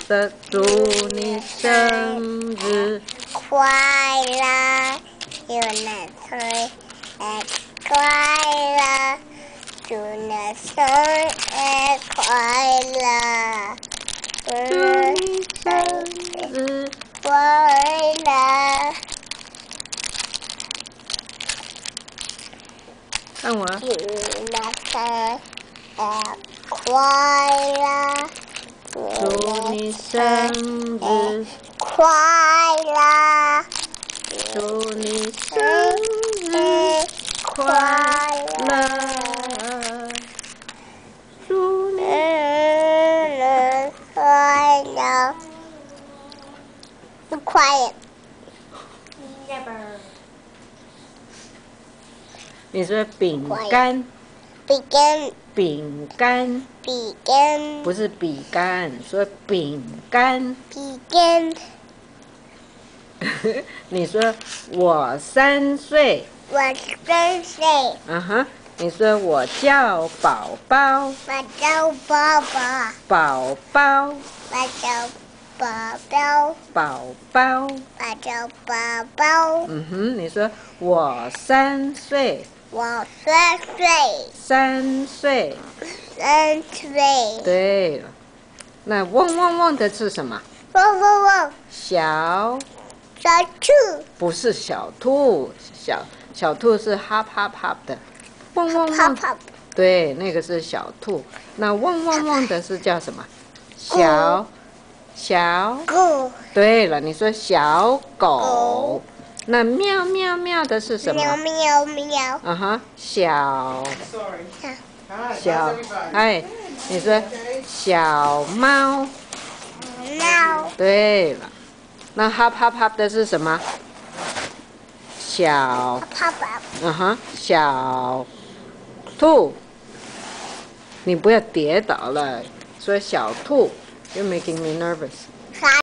的祝你生日快乐，祝你生日快乐，祝你生日快乐， 祝你生日快乐。 看我啊， 祝你生日快乐， 祝你生日快乐， 祝你生日快乐，祝你快乐，快乐。 你说饼干， 饼干， 饼干饼干， 不是笔干，说饼干。 饼干。 你说我3岁， 我3岁， 嗯哼。你说我叫宝宝， 我叫宝宝， 宝宝， 我叫宝宝， 宝宝。 我叫宝宝。 嗯哼，你说我3岁， 我3岁 3岁。 ，3岁。 对了，那汪汪汪的是什么？ 汪汪汪， 小兔， 不是小兔，小兔是哈啪啪的，汪汪汪。 泡泡， 对，那个是小兔。那汪汪汪的是叫什么？小。 狗， 对了，你说小狗。那喵喵喵的是什么？ 喵喵喵， 嗯哼，小。哎，你说小猫。 猫， 对了，那哈啪啪的是什么？小。 泡泡， 嗯哼，小兔。你不要跌倒了，说小兔，You're making me nervous.